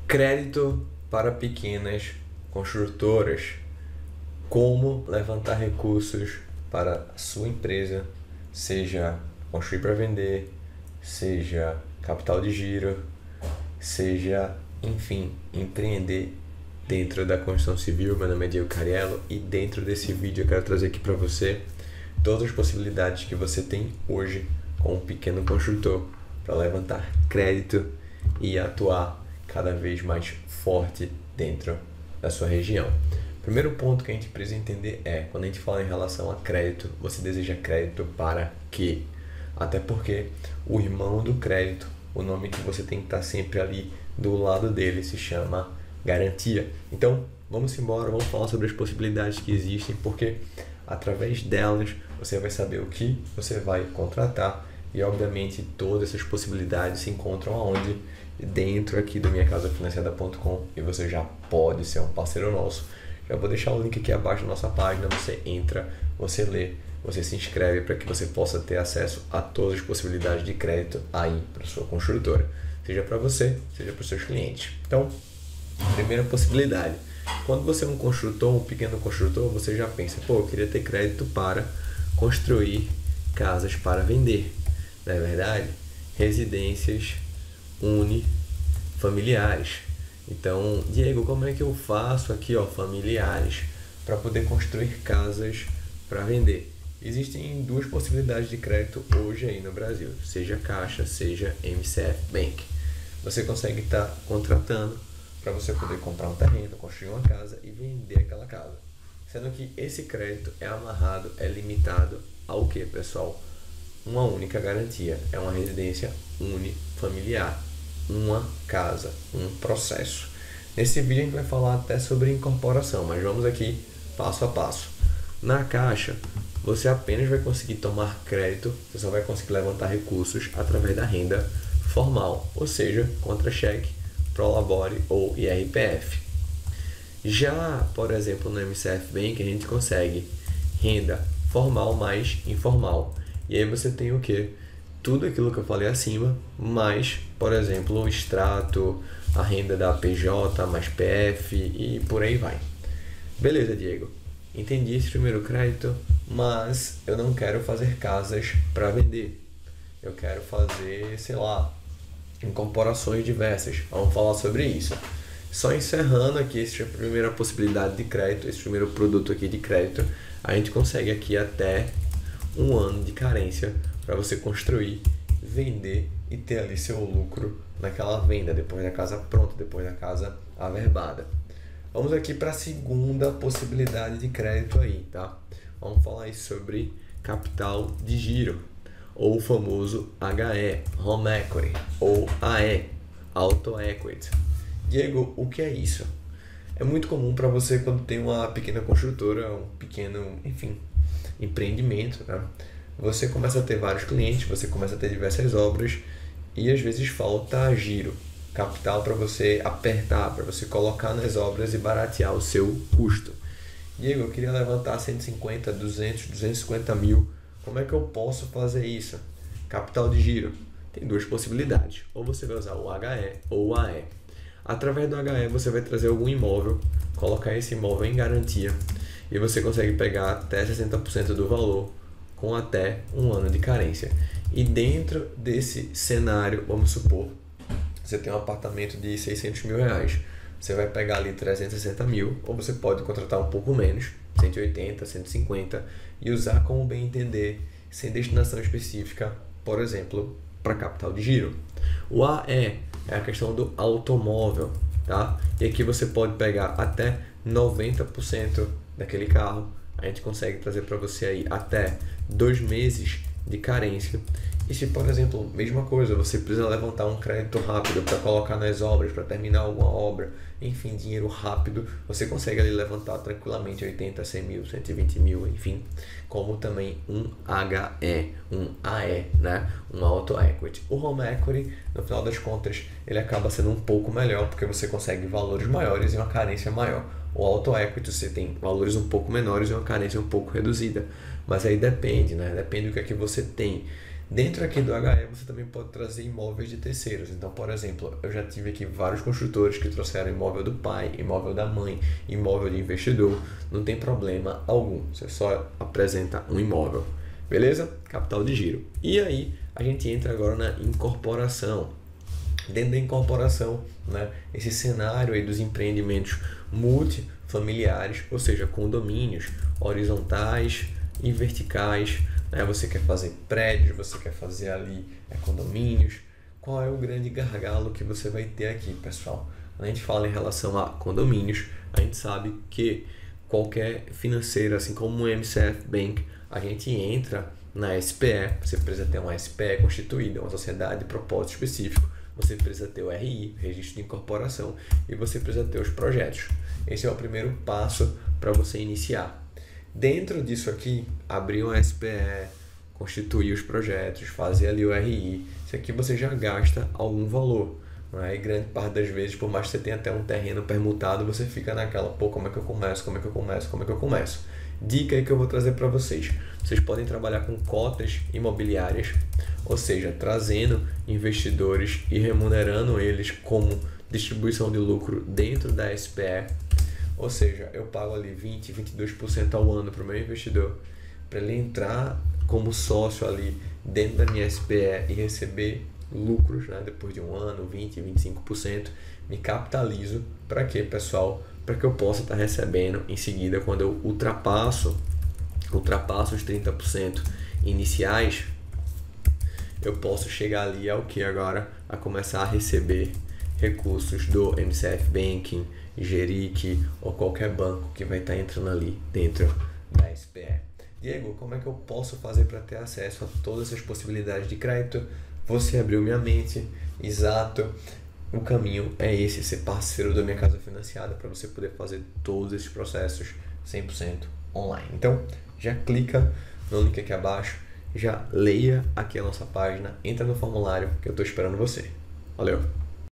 Crédito para pequenas construtoras. Como levantar recursos para a sua empresa, seja construir para vender, seja capital de giro, seja, enfim, empreender dentro da construção civil. Meu nome é Diego Cariello e dentro desse vídeo eu quero trazer aqui para você todas as possibilidades que você tem hoje como um pequeno construtor para levantar crédito e atuar cada vez mais forte dentro da sua região. Primeiro ponto que a gente precisa entender é, quando a gente fala em relação a crédito, você deseja crédito para quê? Até porque o irmão do crédito, o nome que você tem que estar sempre ali do lado dele, se chama garantia. Então, vamos embora, vamos falar sobre as possibilidades que existem, porque através delas você vai saber o que você vai contratar e, obviamente, todas essas possibilidades se encontram aonde? Dentro aqui do minhacasafinanciada.com, e você já pode ser um parceiro nosso. Já vou deixar o link aqui abaixo da nossa página, você entra, você lê, você se inscreve para que você possa ter acesso a todas as possibilidades de crédito aí para sua construtora, seja para você, seja para os seus clientes. Então, primeira possibilidade, quando você é um construtor, um pequeno construtor, você já pensa, pô, eu queria ter crédito para construir casas para vender, não é verdade? Residências unifamiliares. Então, Diego, como é que eu faço aqui, familiares, para poder construir casas para vender? Existem duas possibilidades de crédito hoje aí no Brasil, seja Caixa, seja MCF Bank. Você consegue estar contratando para você poder comprar um terreno, construir uma casa e vender aquela casa. Sendo que esse crédito é amarrado, é limitado ao que, pessoal? Uma única garantia, é uma residência unifamiliar, uma casa, um processo. Nesse vídeo a gente vai falar até sobre incorporação, mas vamos aqui passo a passo. Na Caixa, você apenas vai conseguir tomar crédito, você só vai conseguir levantar recursos através da renda formal, ou seja, contra-cheque, Prolabore ou IRPF. Já, por exemplo, no MCF Bank, a gente consegue renda formal mais informal. E aí você tem o quê? Tudo aquilo que eu falei acima, mais, por exemplo, o extrato, a renda da PJ, mais PF e por aí vai. Beleza, Diego. Entendi esse primeiro crédito, mas eu não quero fazer casas para vender. Eu quero fazer, sei lá, incorporações diversas. Vamos falar sobre isso. Só encerrando aqui essa primeira possibilidade de crédito, esse primeiro produto aqui de crédito, a gente consegue aqui até 1 ano de carência para você construir, vender e ter ali seu lucro naquela venda, depois da casa pronta, depois da casa averbada. Vamos aqui para a segunda possibilidade de crédito aí, tá? Vamos falar aí sobre capital de giro, ou o famoso HE, Home Equity, ou AE, Auto Equity. Diego, o que é isso? É muito comum para você quando tem uma pequena construtora, um pequeno, enfim, empreendimento, né? Você começa a ter vários clientes, você começa a ter diversas obras e às vezes falta giro, capital para você apertar, para você colocar nas obras e baratear o seu custo. Diego, eu queria levantar 150, 200, 250 mil. Como é que eu posso fazer isso? Capital de giro. Tem duas possibilidades. Ou você vai usar o HE ou o AE. Através do HE você vai trazer algum imóvel, colocar esse imóvel em garantia e você consegue pegar até 60% do valor com até 1 ano de carência. E dentro desse cenário, vamos supor, você tem um apartamento de 600 mil reais. Você vai pegar ali 360 mil, ou você pode contratar um pouco menos, 180, 150, e usar como bem entender, sem destinação específica, por exemplo, para capital de giro. O AE é a questão do automóvel, tá? E aqui você pode pegar até 90% daquele carro. A gente consegue trazer para você aí até 2 meses de carência. E se, por exemplo, mesma coisa, você precisa levantar um crédito rápido para colocar nas obras, para terminar alguma obra, enfim, dinheiro rápido, você consegue ali levantar tranquilamente 80, 100 mil, 120 mil, enfim, como também um HE, um AE, né? Um Auto Equity. O Home Equity, no final das contas, ele acaba sendo um pouco melhor, porque você consegue valores maiores e uma carência maior. O Auto Equity você tem valores um pouco menores e uma carência um pouco reduzida. Mas aí depende, né? Depende do que é que você tem. Dentro aqui do HE você também pode trazer imóveis de terceiros. Então, por exemplo, eu já tive aqui vários construtores que trouxeram imóvel do pai, imóvel da mãe, imóvel de investidor. Não tem problema algum, você só apresenta um imóvel. Beleza? Capital de giro. E aí a gente entra agora na incorporação. Dentro da incorporação, né, esse cenário aí dos empreendimentos multifamiliares, ou seja, condomínios horizontais e verticais, né? Você quer fazer prédios, você quer fazer ali condomínios. Qual é o grande gargalo que você vai ter aqui, pessoal? Quando a gente fala em relação a condomínios, a gente sabe que qualquer financeiro, assim como o MCF Bank, a gente entra na SPE, você precisa ter uma SPE constituída, uma sociedade de propósito específico, você precisa ter o RI, registro de incorporação, e você precisa ter os projetos. Esse é o primeiro passo para você iniciar. Dentro disso aqui, abrir uma SPE, constituir os projetos, fazer ali o RI, isso aqui você já gasta algum valor. E grande parte das vezes, por mais que você tenha até um terreno permutado, você fica naquela, pô, como é que eu começo? Dica aí que eu vou trazer para vocês. Vocês podem trabalhar com cotas imobiliárias, ou seja, trazendo investidores e remunerando eles como distribuição de lucro dentro da SPE. Ou seja, eu pago ali 20, 22% ao ano para o meu investidor, para ele entrar como sócio ali dentro da minha SPE e receber lucros, né, depois de um ano, 20, 25%, me capitalizo. Para quê, pessoal? Para que eu possa estar recebendo em seguida, quando eu ultrapasso os 30% iniciais, eu posso chegar ali ao que agora? A começar a receber recursos do MCF Banking, Geric ou qualquer banco que vai estar entrando ali dentro da SPE. Diego, como é que eu posso fazer para ter acesso a todas essas possibilidades de crédito? Você abriu minha mente, exato. O caminho é esse, ser parceiro da Minha Casa Financiada, para você poder fazer todos esses processos 100% online. Então, já clica no link aqui abaixo, já leia aqui a nossa página, entra no formulário que eu estou esperando você. Valeu!